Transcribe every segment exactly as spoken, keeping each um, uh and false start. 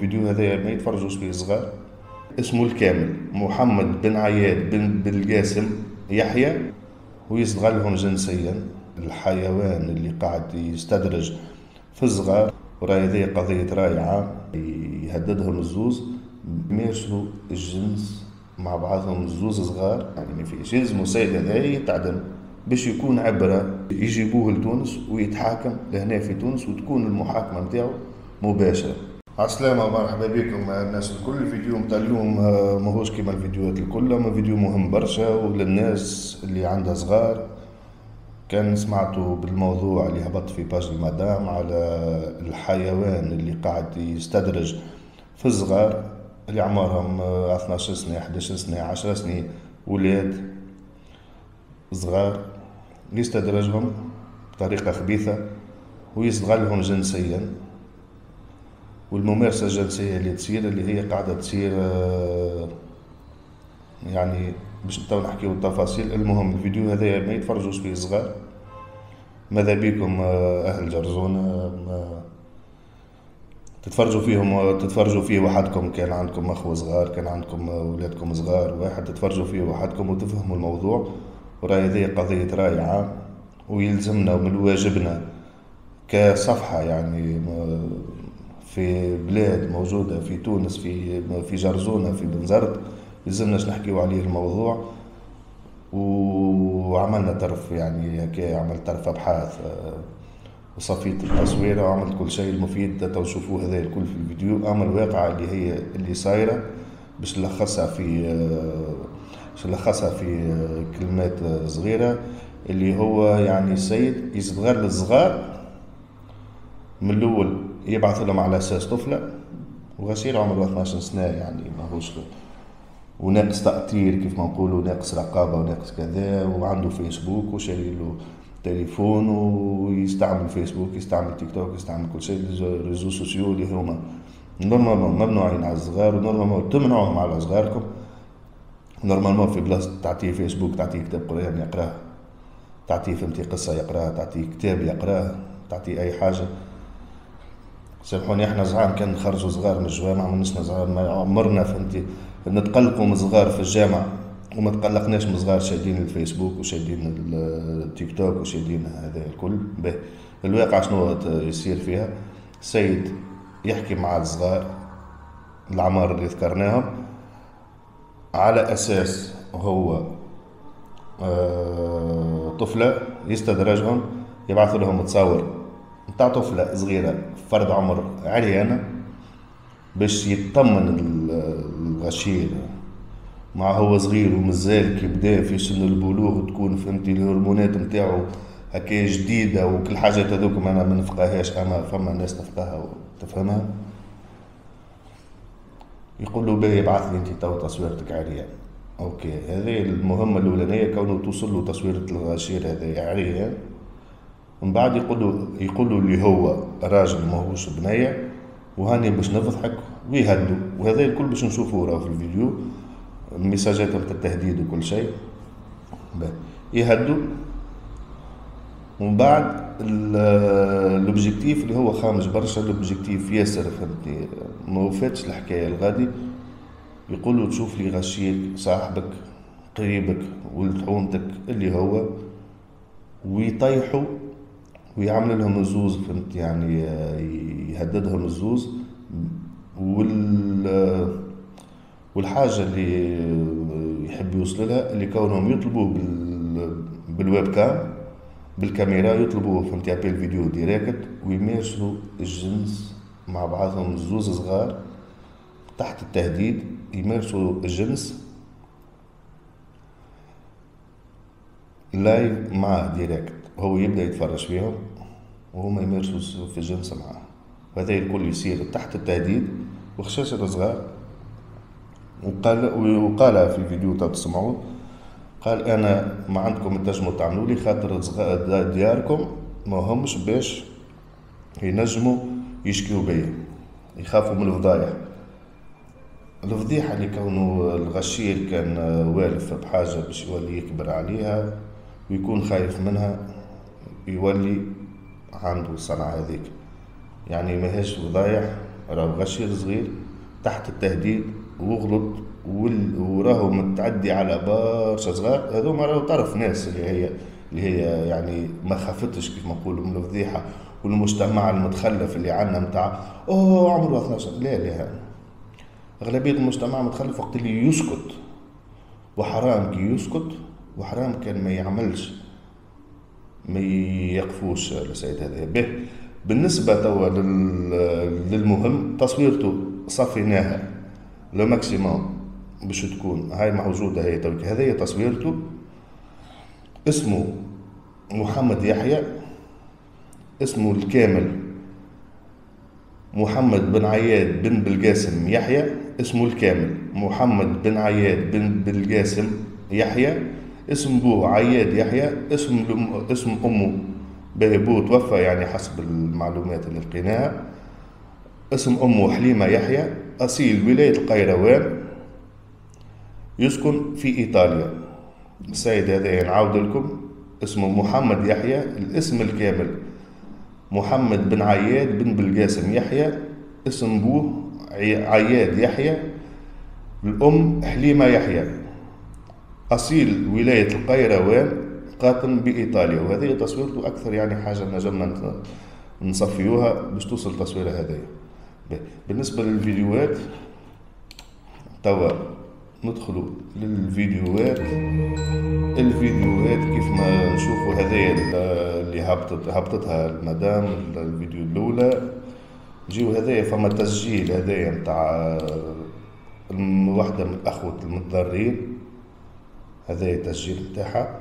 الفيديو هذا ما يتفرجوش فيه صغار. اسمه الكامل محمد بن عياد بن بالقاسم يحيى، ويستغلهم جنسيا. الحيوان اللي قاعد يستدرج في الصغار، وراي هذه قضية رايعة، يهددهم الزوز يمارسوا الجنس مع بعضهم الزوز صغار. يعني ما فيش، يلزموا السيد هذا يتعدم باش يكون عبرة، يجيبوه لتونس ويتحاكم لهنا في تونس، وتكون المحاكمة متاعو مباشرة. عسلامة ومرحبا بكم الناس الكل. الفيديو متاع اليوم ماهوش كيما الفيديوهات الكل، اما فيديو مهم برشا وللناس اللي عندها صغار. كان سمعتوا بالموضوع اللي هبط في باج المدام على الحيوان اللي قاعد يستدرج في الصغار اللي عمرهم اثناش سنة احداش سنة عشر سنين، ولاد صغار يستدرجهم بطريقة خبيثة ويستغلهم جنسيا. والممارسة الجنسية اللي تصير اللي هي قاعدة تصير يعني باش نتاو نحكيو التفاصيل. المهم الفيديو هذا ما يتفرجوش فيه صغار، ماذا بيكم اهل جرزونة تتفرجوا فيهم، تتفرجوا فيه وحدكم. كان عندكم اخوة صغار، كان عندكم اولادكم صغار، واحد تتفرجوا فيه وحدكم وتفهموا الموضوع. وراي هذه قضية رايعة، ويلزمنا ومن واجبنا كصفحة يعني في بلاد موجودة في تونس، في في جرزونة، في بنزرت، يلزمناش نحكيو عليه الموضوع. وعملنا طرف يعني هكا، عملت طرف ابحاث وصفيت التصوير وعملت كل شيء المفيد تشوفوه هذا الكل في الفيديو. اما الواقعة اللي هي اللي صايرة باش نلخصها في باش نلخصها في كلمات صغيرة، اللي هو يعني السيد يستغل الصغار من الاول، يبعث لهم على اساس طفلة وغسيل عمره اثناش سنة، يعني ماهوش وناقص تأطير كيف ما نقولوا، ناقص رقابة وناقص كذا، وعنده فيسبوك وشاري له تليفون ويستعمل فيسبوك، يستعمل تيك توك، يستعمل كل شيء، ريزو سوسيو اللي هما نورمالمون ممنوعين على الصغار، ونورمالمون تمنعوهم على صغاركم. نورمالمون في بلاصة تعطيه فيسبوك تعطيه كتاب قرآن يقراه، تعطيه فهمتي قصة يقراه، تعطيه كتاب يقراه، تعطيه أي حاجة. سامحوني احنا صغار كان نخرجوا صغار من الجوامع، ما نسنا صغار ما عمرنا فهمتي نتقلقوا من صغار في الجامع، وما تقلقناش من صغار شادين الفيسبوك وشادين التيك توك وشادين هذا الكل. به الواقع شنو يصير فيها؟ السيد يحكي مع الصغار العمار اللي ذكرناهم على اساس هو طفلة، يستدرجهم، يبعث لهم تصاور نتاع طفلة صغيرة فرد عمر عريانة باش يطمن الغشير مع هو صغير ومازال كي بدا في سن البلوغ، تكون فهمتي الهرمونات نتاعو هكا جديدة وكل حاجات هذوك انا ما نفقهاش، اما فما ناس تفقهها وتفهمها. يقول له باهي ابعث لي انت تو تصويرتك عريان. اوكي، هذه المهمة الاولانية، كونه توصل له تصويرة الغشير هذا عريان. من بعد يقولوا يقولوا اللي هو راجل ماهوش بنية، وهاني باش نضحك ويهدوا، وهذا الكل باش نشوفوه راه في الفيديو، المساجات نتاع التهديد وكل شيء يهدوا. ومن بعد الاوبجيكتيف اللي هو خامج برشا، الاوبجيكتيف ياسر فهمتني ما وفاتش الحكايه الغادي. يقولوا تشوف لي غشيك صاحبك قريبك ولد حومتك اللي هو، ويطيحوا ويعمل لهم الزوز فهمت يعني، يهددهم الزوز. وال والحاجة اللي يحب يوصل لها اللي كونهم يطلبوه بال بالويب كام بالكاميرا، يطلبوه فهمت ابي الفيديو ديريكت، ويمارسوا الجنس مع بعضهم الزوز صغار تحت التهديد، يمارسوا الجنس لايف معاه ديريكت، هو يبدا يتفرج فيهم وهما يمارسوا في الجنس معاه. وهذا الكل يصير تحت التهديد وخشاشة صغار. وقال وقال في الفيديو تاع تسمعوه، قال انا ما عندكم تنجموا تعملوا لي خاطر دياركم ما همش باش ينجموا يشكيوا بيا، يخافوا من الفضايح. الفضيحة اللي كونه الغشير كان والف بحاجة باش يولي يكبر عليها ويكون خايف منها، يولي عنده الصنعة هذيك. يعني ماهيش فضايح، راهو غشير صغير تحت التهديد وغلط وراهو متعدي على برشا صغار، هذوما راهو طرف ناس اللي هي اللي هي يعني ما خافتش كيف ما نقولوا من الفضيحه، والمجتمع المتخلف اللي عندنا نتاع اوه عمره اثنا عشر. لا لا، اغلبيه المجتمع متخلف وقت اللي يسكت، وحرام كي يسكت وحرام كان ما يعملش، ما يقفوش السيد هذا به. بالنسبه توا للمهم تصويرته صفيناها لو ماكسيموم باش تكون هاي موجوده، هي توك هذه تصويرته. اسمه محمد يحيى، اسمه الكامل محمد بن عياد بن بالقاسم يحيى، اسمه الكامل محمد بن عياد بن بالقاسم يحيى، اسم بوه عياد يحيى، اسم اسم امه بهبو توفى يعني حسب المعلومات اللي لقيناها، اسم امه حليمه يحيى، اصيل ولايه القيروان، يسكن في ايطاليا. السيد هذا نعاود لكم اسمه محمد يحيى، الاسم الكامل محمد بن عياد بن بالقاسم يحيى، اسم بوه عياد يحيى، الأم حليمة يحيى، أصيل ولاية القيروان، قاطن بإيطاليا. وهذه تصويرته أكثر يعني حاجة نجمنا نصفيوها باش توصل تصويرة هذه. بالنسبة للفيديوهات توا ندخلوا للفيديوهات. الفيديوهات كيف ما نشوفوا هذه اللي هبطت هبطتها المدام الفيديو الاولى، نجيو هذايا فما تسجيل هذايا نتاع واحدة من الاخوة المتضررين، هذايا التسجيل نتاعها.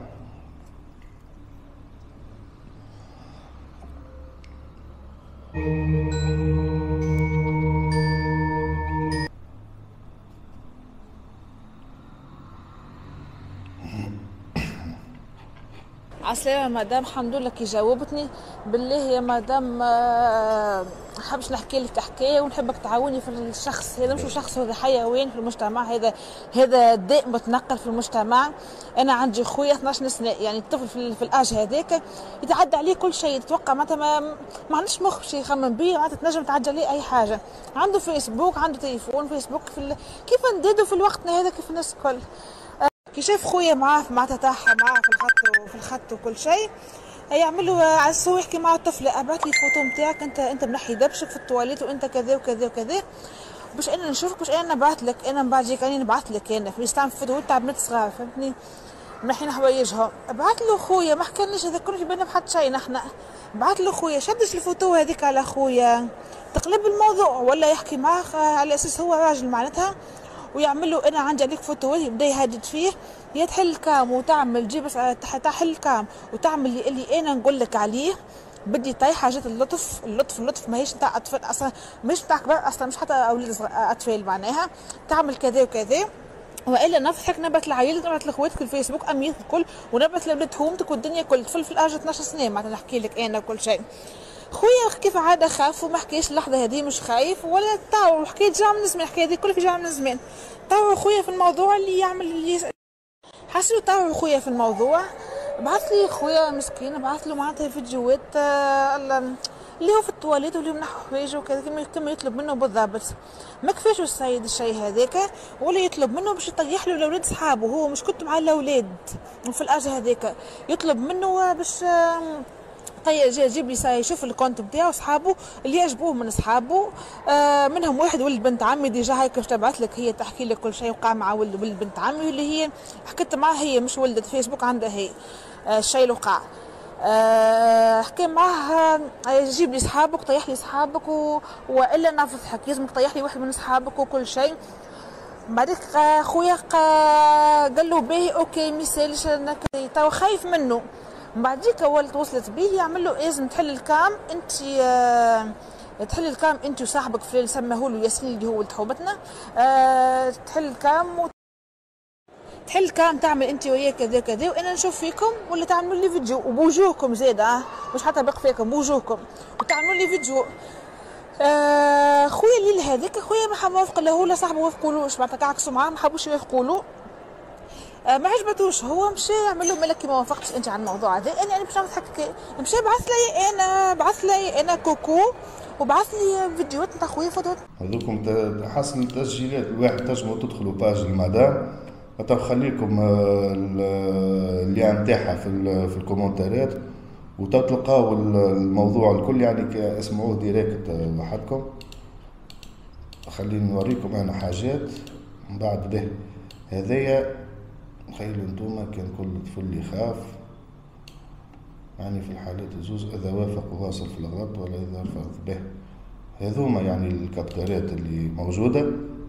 عسلامة مدام، الحمد لله كي جاوبتني. بالله يا مدام أه حابش نحكي لك حكايه ونحبك تعاوني في الشخص هذا، مش شخص هذا حيوان في المجتمع، هذا هذا داء متنقل في المجتمع. انا عندي خويا اثناش سنه، يعني الطفل في, في الاج هذاك يتعدى عليه كل شيء، تتوقع معناتها ما, ما عندش مخ باش يخمم بيه، معناتها تنجم تعدى عليه اي حاجه. عنده فيسبوك، عنده تليفون فيسبوك في ال... كيف نديروا في وقتنا هذا كيف الناس الكل. كي شاف خويا معاه معناتها تاعها معاه في الخط وفي الخط وكل شيء، يعملوا على السوق يحكي مع الطفل ابعث لي الفوتو نتاعك، انت انت منحي دبشك في التواليت وانت كذا وكذا وكذا، باش انا نشوفك، باش انا نبعث لك، انا من بعد جيك انا نبعث لك، انا في يستعمل فوتو تاع بنات صغار فهمتني، منحين حوايجهم. ابعث له خويا، ما حكالناش هذا كله في بالنا بحد شيء نحنا. بعث له خويا، شدش الفوتو هذيك على خويا، تقلب الموضوع ولا يحكي معاه على اساس هو راجل معناتها، ويعمل له انا عندي عليك فوتو، يبدا يهدد فيه، يا تحل الكام وتعمل جيب تحل الكام وتعمل اللي, اللي انا نقول لك عليه، بدي طاي حاجات اللطف اللطف اللطف ماهيش نتاع اطفال اصلا، مش نتاع كبار اصلا، مش حتى اولاد اطفال معناها، تعمل كذا وكذا، والا نفضحك نبعث لعائلتك نبعث لاخواتك الفيسبوك امير الكل، ونبعث لاولاد حومتك والدنيا كل طفل في الاجر اثناش سنه معناتها نحكي لك انا كل شيء. خويا كيف عاده خاف وما حكيش اللحظه هذه، مش خايف ولا تاو، حكيت جا من زمان، الحكايه هذه كلها في جا من زمان. تاو خويا في الموضوع اللي يعمل اللي حسيتو، تاو خويا في الموضوع، بعث لي خويا مسكين، بعث له معناتها فيديوهات آه اللي هو في التواليت واللي منح حوايجه وكذا كما يطلب منه بالضبط. ما كفاش السيد الشيء هذاك، ولا يطلب منه باش يطيح له الاولاد صحابه، هو مش كنت مع الاولاد وفي الاجر هذاك، يطلب منه باش آه طيب جيب لي يشوف الكونت نتاعو صحابه اللي يعجبوه من صحابه، آه منهم واحد ولد بنت عمي ديجا هاي كيف تبعث لك هي تحكي لك كل شيء وقع مع ولد ولد بنت عمي، اللي هي حكيت معها هي مش ولدت فيسبوك عندها هي آه الشيء اللي وقع، آه حكي معها آه جيب لي صحابك طيح لي صحابك و... والا نفضحك، لازمك طيح لي واحد من صحابك وكل شيء. بعدك خويا قال له باهي اوكي ميسالش، تو خايف منه. بعديك ولت وصلت بيه يعمل له لازم تحل الكام انت، آه تحل الكام انت وصاحبك في سماه له ياسين اللي هو ولد حومتنا، آه تحل الكام و... تحل الكام تعمل انت وياه كذا كذا وانا نشوف فيكم، ولا تعملوا لي فيديو وبوجوهكم زيد، اه مش حتى بق فيكم بوجوهكم وتعملوا لي فيديو. آه خويا الليل هذاك خويا ما حب موافق له ولا صاحبه وافقوا له، معناتها كعكسوا معاه ما حبوش يوافقوا له. آه ما عجبتوش، هو مشى يعمل له ملك ما وافقتش انت على الموضوع هذا، انا يعني باش نعمل حكي مشى بعث لي انا بعث لي انا كوكو وبعث لي فيديوهات نتاع خويا فوتوات. هذوكم حسن التسجيلات الواحد تنجموا تدخلوا باج المدام حتى نخليكم اللي نتاعها في في الكومنتات وتلقاو الموضوع الكل يعني اسمعوه ديريكت وحدكم. خليني نوريكم انا حاجات من بعد به. هذايا تخيلوا انتوما كان كل طفل يخاف يعني في الحالات الزوز اذا وافق واصل في الغلط ولا اذا رفض به. هذوما يعني الكابتورات اللي موجودة.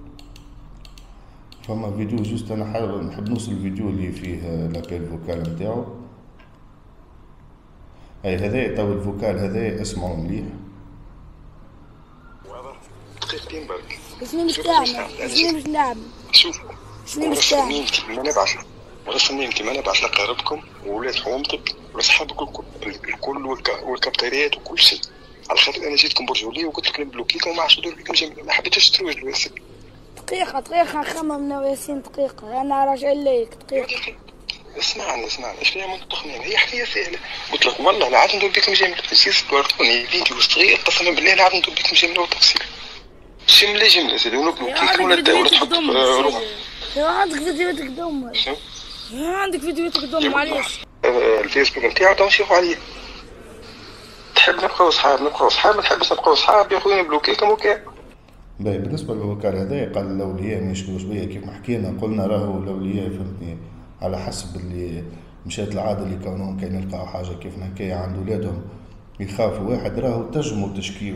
فما فيديو جوست انا حابب نحب نوصل الفيديو اللي فيه لابيل فوكال نتاعو. اي هذا تو الفوكال هذا اسمعوا مليح. دقيقتين برك. شنو باش تعمل؟ شنو باش نعمل؟ شوفوا شنو باش تعمل؟ كيما نبعث مرسمين كيما نبعث لقاربكم وولاد حومتك ولاصحابك الكل الكل والكابتريات وكل شيء، على خاطر انا جيتكم برجوليه وقلت لك نبلوكيكم وما عادش ندير فيكم جميله، ما حبيتش تروجوا ياسين. دقيقة دقيقة نخمم انا وياسين دقيقة، انا راجع ليك دقيقة. اسمعني اسمعني ايش فيها من التخمين؟ هي حكايه سهله، قلت لك والله لا عاد ندير بكم جميله، نسيت تورطوني فيديو صغير قسما بالله لا عاد ندير بكم جميله وتفصيل. جمله جمله سيدي ونبلوكيكم ولا ولا تحط روح. عندك فيديوهات قدام. شنو؟ عندك فيديوهات قدام معليش. الفيسبوك نتاعو تو نشوفوا عليه. تحب نبقاو صحاب نبقاو صحاب، ما تحبش نبقاو صحاب يا خويا نبلوكيكم وكا. باهي بالنسبه للوكال هذا قال الاولياء ما يشكوش بيا كيف ما حكينا قلنا راهو الاولياء فهمتني على حسب اللي مشات العاده اللي كونهم كاين يلقاو حاجه كيف هكايا عند ولادهم يخافوا واحد راهو تجموا تشكيو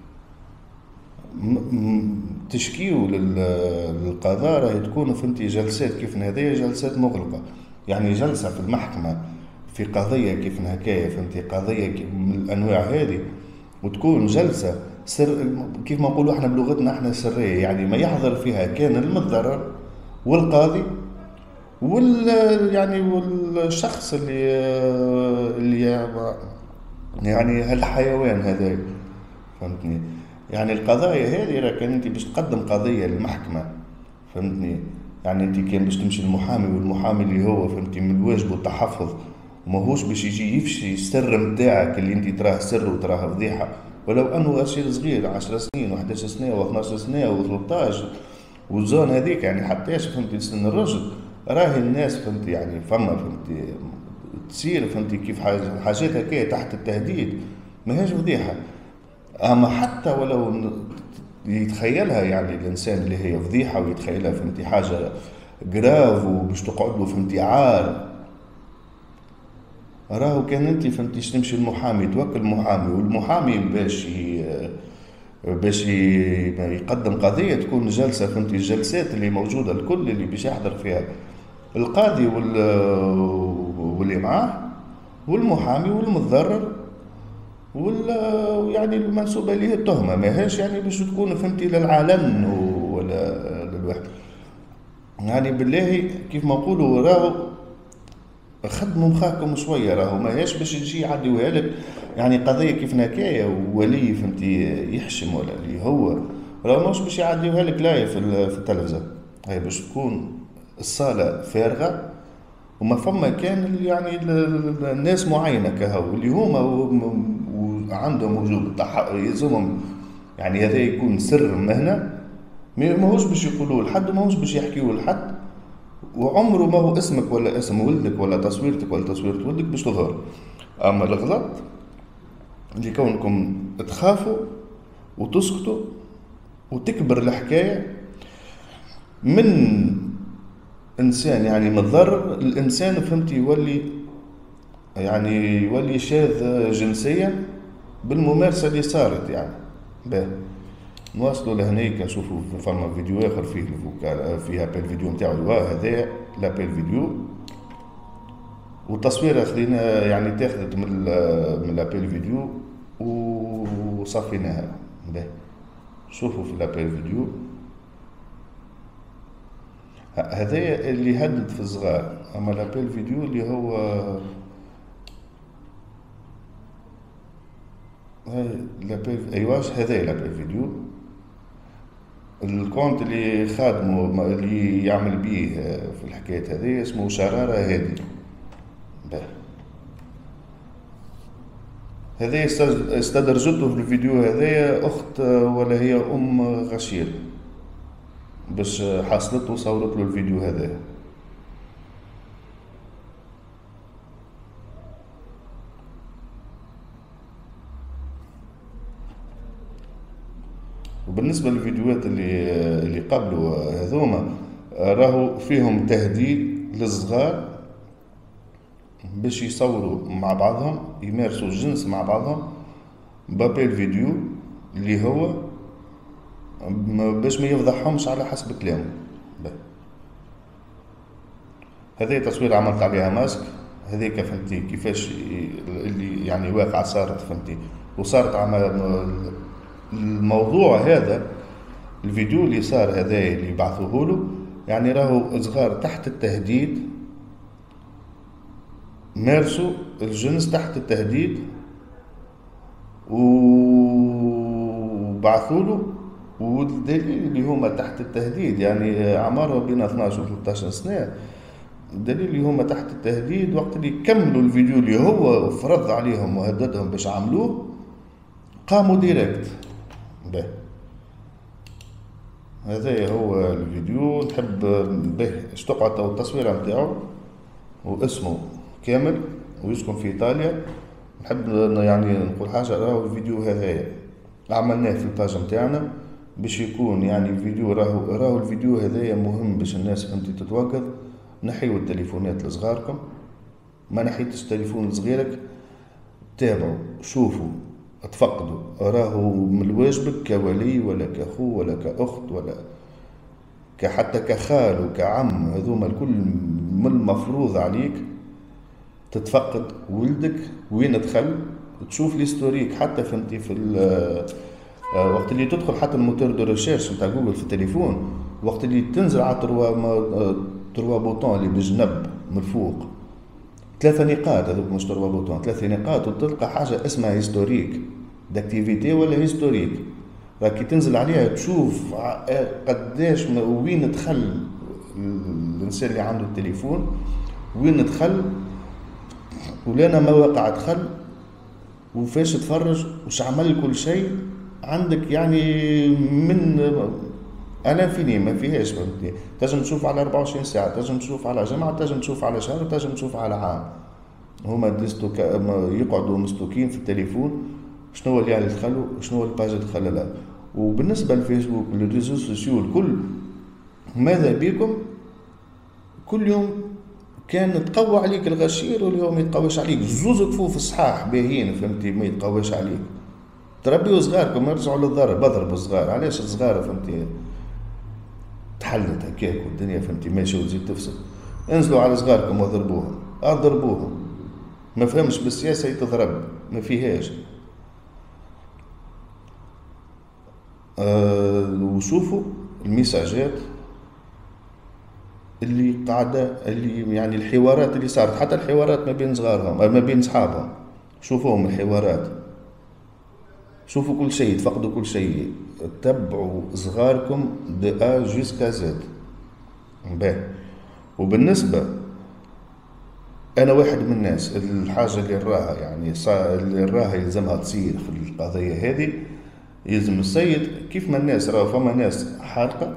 تشكيو للقضاء راهي تكون فهمتي جلسات كيف هذيا جلسات مغلقه، يعني جلسه في المحكمه في قضيه كيف هكايا فهمتي قضيه من الانواع هذه وتكون جلسه سر كيف ما نقولوا احنا بلغتنا احنا سريه، يعني ما يحضر فيها كان المتضرر والقاضي وال يعني والشخص اللي اللي يعني هالحيوان هذا فهمتني. يعني القضايا هذه راه كان انت باش تقدم قضيه للمحكمه فهمتني، يعني انت كان باش تمشي المحامي والمحامي اللي هو فهمتي من واجبه التحفظ وماهوش باش يجي يفشي السر نتاعك اللي انت تراه سر وتراه فضيحه، ولو انه شيء صغير عشر سنين و11 سنه و اثناش سنه و13 والزون هذيك يعني حتى فهمتي سن الرجل راهي الناس فهمتي يعني فما فهمتي تصير فهمتي كيف حاجات هكايا تحت التهديد ماهيش فضيحه. اما حتى ولو يتخيلها يعني الانسان اللي هي فضيحه ويتخيلها فهمتي حاجه جراف وباش تقعد له فهمتي عار، راهو كان انت فهمتي تمشي المحامي توكل محامي والمحامي باش باش يقدم قضيه تكون جلسه فهمتي الجلسات اللي موجوده الكل اللي باش يحضر فيها القاضي واللي معاه والمحامي والمتضرر وال يعني المنسوبه ليه التهمه ماهيش يعني باش تكون فهمتي للعلن ولا للواحد. يعني بالله كيف ما نقولوا راهو خدموا مخاكم شويه، راهو ماهيش باش يجي يعديوها لك يعني قضيه كيف هكايا وولي فهمتي يحشم ولا اللي هو راهو مش باش يعديوها لك لايف في التلفزه، هي باش تكون الصاله فارغه وما فما كان يعني الناس معينه كهو اللي هما عندهم وجوب يلزمهم يعني هذا يكون سر مهنه ماهوش باش يقولوه لحد ماهوش باش يحكيوه لحد، وعمره ما هو اسمك ولا اسم ولدك ولا تصويرتك ولا تصويرة ولدك باش تظهر. اما الغلط اللي كونكم تخافوا وتسكتوا وتكبر الحكايه من انسان يعني متضرر الانسان فهمتي يولي يعني يولي شاذ جنسيا بالممارسه اللي صارت يعني. باهي نواصلوا لهنيك نشوفوا فما فيديو اخر فيه الفوكال فيها بالفيديو نتاعو هذا لابيل فيديو والتصوير خلينا يعني تاخذت من من لابيل فيديو وصفيناها. باهي شوفوا في لابيل فيديو هذا اللي هدد في الصغار، اما لابيل فيديو اللي هو هاي لابيل ايواش هذا لابيل فيديو الكونت اللي خادمه اللي يعمل بيه في الحكاية هذه اسمه شرارة هادي. به هذه استدرجته في الفيديو هذايا أخت ولا هي أم غشير باش حصلته وصورت له الفيديو هذا. وبالنسبة للفيديوهات اللي اللي قبلوا هذوما راهو فيهم تهديد للصغار باش يصوروا مع بعضهم يمارسوا الجنس مع بعضهم بابي الفيديو اللي هو باش ما يفضحهمش على حسب كلامه. هذه تصوير عملت عليها ماسك هذيك فهمتي كيفاش اللي يعني واقعة صارت فهمتي وصارت عمل الموضوع هذا. الفيديو اللي صار هذا اللي بعثوه له يعني راهو صغار تحت التهديد مارسوا الجنس تحت التهديد وبعثوا له والدليل اللي هما تحت التهديد يعني اعمارهم بين اثناش و ثلاثة عشر سنه. الدليل اللي هما تحت التهديد وقت اللي كملوا الفيديو اللي هو فرض عليهم وهددهم باش عملوه قاموا ديريكت. به هذا هو الفيديو نحب به اشتقعت التصوير نتاعو واسمه كامل ويسكن في ايطاليا. نحب يعني نقول حاجه راهو الفيديو هذا عملناه في الباج نتاعنا باش يكون يعني الفيديو راهو راهو الفيديو هذايا مهم باش الناس فهمتي تتوقف. نحيوا التليفونات لصغاركم ما نحيتش تليفون لصغيرك تابعوا شوفوا تفقدوا راهو من الواجبك كولي ولا كأخو ولا كأخت ولا كحتى كخال وكعم هذوما الكل من المفروض عليك تتفقد ولدك وين دخل تشوف ليستوريك حتى فهمتي في وقت اللي تدخل حتى الموتور دو ريشيرش نتاع جوجل في التليفون وقت اللي تنزل على تروا تروا بوطون اللي بالجنب من الفوق ثلاثة نقاط هذوك مش تروا بوطون ثلاثة نقاط وتلقى حاجة اسمها هيستوريك داكتيفيتي ولا هيستوريك راكي تنزل عليها تشوف قداش وين دخل الانسان اللي عنده التليفون وين دخل ولانا مواقع دخل وفاش تفرج وش عمل كل شيء عندك يعني من انا فيني ما فيهاش فهمتني. تنجم تشوف على أربعة وعشرين ساعه تنجم تشوف على جمعه تنجم تشوف على شهر تنجم تشوف على عام. هما ديستوك يقعدوا مستوكين في التليفون شنو اللي يعني دخلوا شنو الباج دخل لا. وبالنسبه للفيسبوك والريزو سوسيو الكل ماذا بكم كل يوم كان تقوى عليك الغشير واليوم يتقواش عليك زوز كفوف الصحاح باهيين فهمتي ما يتقواش عليك. تربيوا صغاركم يرجعوا للضرب اضربوا الصغار علاش الصغار فهمتي تحلت هكاك والدنيا فهمتي ماشي وتزيد تفسد. انزلوا على صغاركم واضربوهم اضربوهم ما فهمش بالسياسه يتضرب ما فيهاش. أه وشوفوا الميساجات اللي قاعده اللي يعني الحوارات اللي صارت حتى الحوارات ما بين صغارهم ما بين صحابهم شوفوهم الحوارات شوفوا كل شيء تفقدوا كل شيء. تبعوا صغاركم دي ا جوسكا زد. باهي وبالنسبه انا واحد من الناس الحاجه اللي نراها يعني اللي نراها يلزمها تصير في القضيه هذه يلزم السيد كيف ما الناس راهو فما ناس حارقه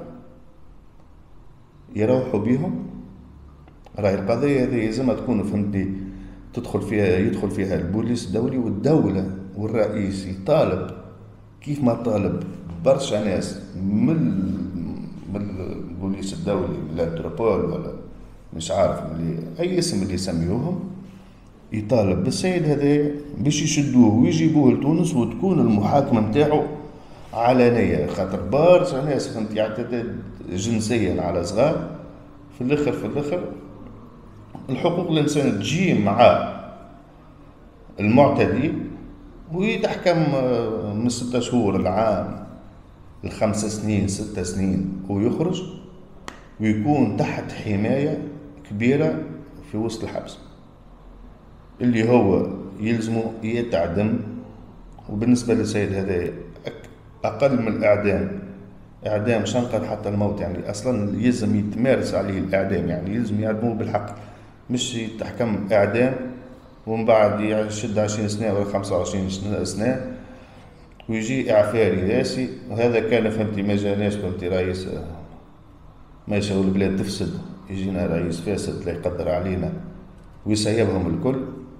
يروحوا بيهم راهي القضيه هذه يلزمها تكون فهمتي تدخل فيها يدخل فيها البوليس الدولي والدوله والرئيس يطالب كيف ما طالب برشا ناس من من البوليس الدولي من الانتربول ولا مش عارف اللي اي اسم اللي يسميوهم يطالب بالسيد هذا باش يشدوه ويجيبوه لتونس وتكون المحاكمه نتاعو علنيه خاطر برشا ناس فهمت يعتدد جنسيا على صغار في الاخر في الاخر الحقوق الانسان تجي مع المعتدي ويتحكم من ستة شهور العام الخمس سنين ستة سنين ويخرج ويكون تحت حماية كبيرة في وسط الحبس اللي هو يلزمه يتعدم. وبالنسبة للسيد هذا أقل من الإعدام إعدام شنقا حتى الموت، يعني أصلا يلزم يتمارس عليه الإعدام، يعني يلزم يعدموه بالحق، مش يتحكم إعدام ومن بعد يشد عشرين سنة ولا خمسة وعشرين سنة ويجي إعفاء رئاسي. وهذا كان فهمتي ما جاناش فهمتي رئيس ما يشاو البلاد تفسد، يجينا رئيس فاسد لا يقدر علينا ويسيبهم الكل.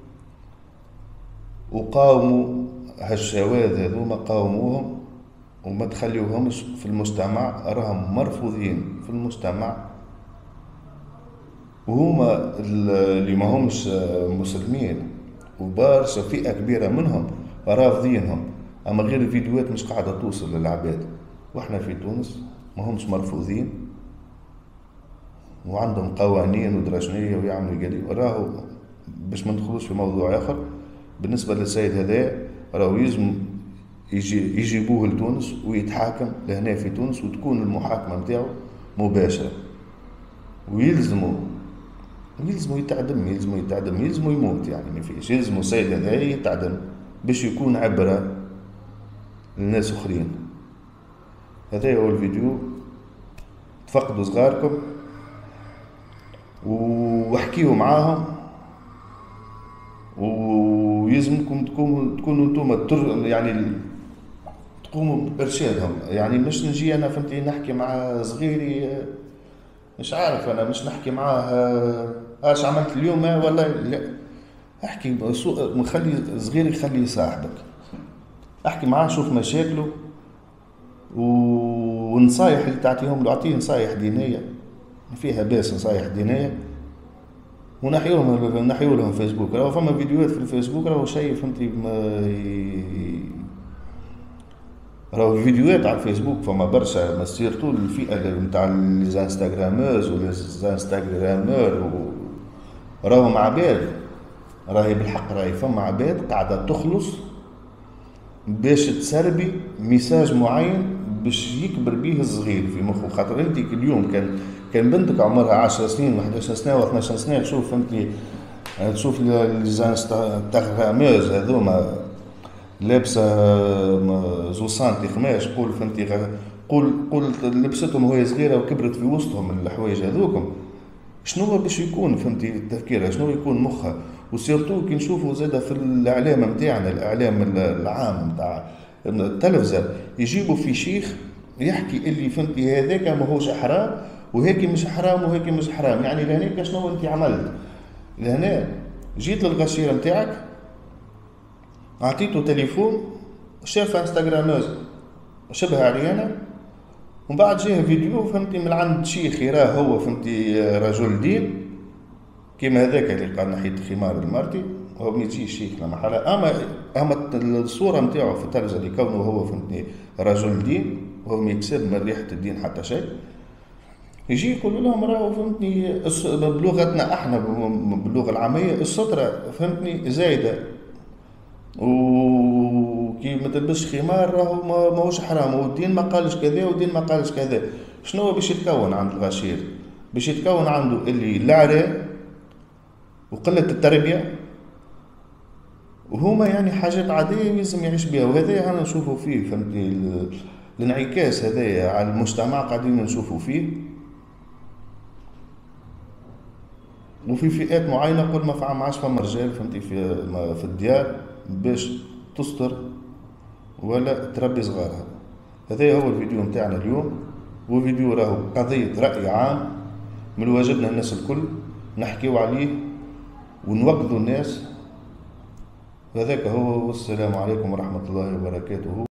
وقاوموا هالشواذ هذوما، قاوموهم وما تخليوهمش في المجتمع، راهم مرفوضين في المجتمع. وهما اللي ما همش مسلمين وبارشا فئة كبيرة منهم رافضينهم، أما غير الفيديوهات مش قاعدة توصل للعباد. وإحنا في تونس ما همش مرفوضين وعندهم قوانين ودرجنية ويعملوا قليل. راهو باش ما ندخلوش في موضوع آخر، بالنسبة للسيد هذا راهو يلزم يجي يجيبوه لتونس ويتحاكم لهنا في تونس، وتكون المحاكمة متاعه مباشرة، ويلزموا يلزموا يتعدم يلزموا يتعدم يلزموا يموت، يعني ما فيش، يلزموا السيد هذا يتعدم باش يكون عبرة للناس أخرين. هذا هو الفيديو، تفقدوا صغاركم واحكيوا معاهم، ويلزمكم تكونوا تكونوا انتم يعني تقوموا بإرشادهم. يعني مش نجي أنا فهمتي نحكي مع صغيري مش عارف، أنا مش نحكي معاه اش عملت اليوم ولا لا، احكي مخلي صغيري يخلي صاحبك، احكي معاه شوف مشاكله ونصايح اللي تعطيهم له، اعطيه نصايح دينيه فيها باس، نصايح دينيه، ونحيوهم نحيو لهم فيسبوك. راهو فما فيديوهات في الفيسبوك راهو شيء فهمتي، راهو فيديوهات على الفيسبوك فما برشا، ما سيرتو الفئه نتاع لي انستغراموز ولي انستغرامور، راهو عباد، راهي بالحق راهي فما عباد قاعده تخلص باش تسربي ميساج معين باش يكبر به الصغير في مخه. خاطر انت اليوم كان كان بنتك عمرها عشر سنين و11 سنه و12 سنه، تشوف فهمتي تشوف لي انستغراموز هذوما لابسه زو سانتي خماش، قول فهمتي قول قول لبستهم وهي صغيره وكبرت في وسطهم الحوايج هذوكم، شنو باش يكون فهمتي التفكير، شنو يكون مخها. وسيرتو كي نشوفوا زاده في الاعلام نتاعنا، الاعلام العام نتاع التلفزه، يجيبوا في شيخ يحكي اللي فهمتي هذاك ماهوش حرام وهيك مش حرام وهيك مش حرام. يعني لهنا شنو انت عملت؟ لهنا جيت للغشيره نتاعك اعطيته تليفون شاف انستغراموز شبه عريانه، ومن بعد جاه فيديو فهمتي من عند شيخ يراه هو فهمتي رجل دين كيما هذاك اللي قال نحيت خمار المرتي، هو ما يجيش شيخ لا محاله. اما اما الصوره نتاعو في التلفزه اللي كونه هو فهمتني رجل دين وهو ما يكسب من ريحه الدين حتى شيء، يجي يقول لهم راهو فهمتني بلغتنا احنا باللغه العاميه الستره فهمتني زايده، وكي ما تلبسش خمار راهو ماهوش حرام، والدين ما قالش كذا والدين ما قالش كذا. شنو باش يتكون عند الغشير؟ باش يتكون عنده اللي العراء وقله التربيه، وهما يعني حاجات عاديه لازم يعيش بها. وهذا انا نشوفه فيه فهمتني الانعكاس هذايا على المجتمع قاعدين نشوفه فيه. وفي فئات معينه قل ما فهم عاش فما رجال فهمتي في في الديار باش تستر ولا تربي صغارها. هذا هو الفيديو نتاعنا اليوم، وفيديو راهو قضيه راي عام من واجبنا الناس الكل نحكيو عليه ونوقظوا الناس. هذاك هو، والسلام عليكم ورحمه الله وبركاته.